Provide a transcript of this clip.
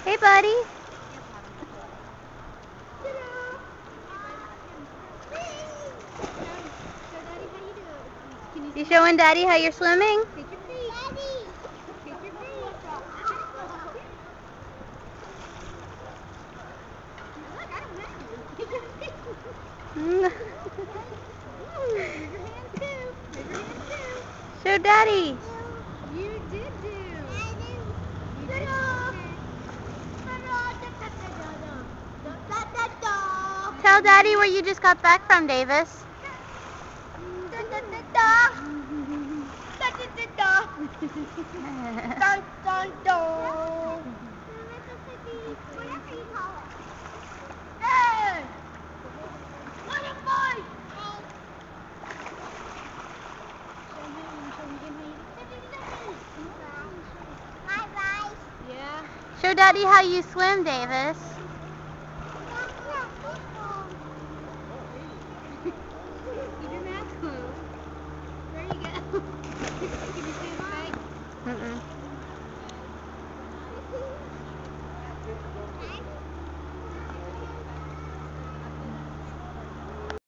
Hey, buddy. You showing Daddy how you're swimming? Kick your feet. Daddy. Kick your feet. Look, I don't have you. Kick your feet. Move your hands too. Move your hands too. Show Daddy. You did do. You did do. Tell Daddy where you just got back from, Davis. Yeah. Show Daddy how you swim, Davis. Keep your mouth closed. There you go. Can you see